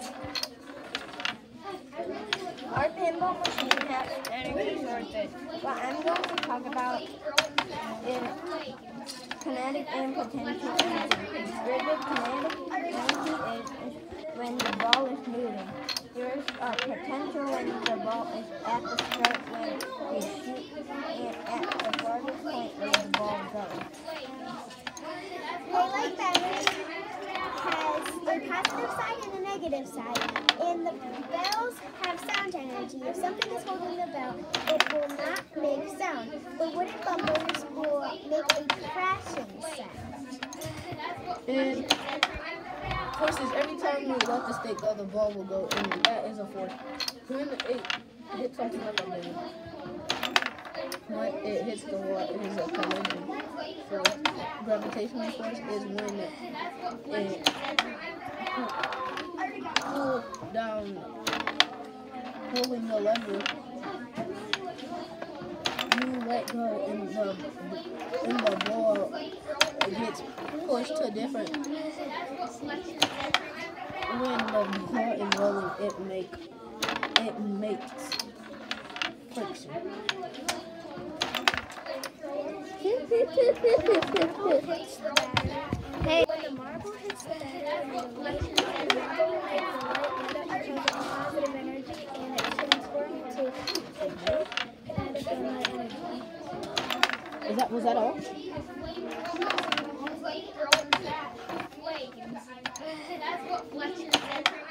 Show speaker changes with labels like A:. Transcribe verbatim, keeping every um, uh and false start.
A: Our pinball machine has energy sources. What I'm going to talk about is kinetic and potential energy. Rigid kinetic energy is, is when the ball is moving. There is a potential when the ball is at the start when we shoot and at the farthest point where the ball goes.
B: Daylight battery has a positive side and a negative side, and the bells have sound energy. If something is holding the bell, it will not make sound. The wooden bumpers will make a crashing sound.
C: And forces, every time you let the stick go, the ball will go in. That is a force. When it hits something like a balloon, when it hits the wall, it is a collision force. Gravitational force is when it pulls down, pulling the lever. You let go, and the and the ball gets pushed to different. When the ball is rolling, it make it makes friction.
B: Hey. When the marble hits the battery, the light the marble will make the light light up because of positive energy, and it transforms into kinetic and light energy.
C: Is that was that all?
D: That's what Fletcher said.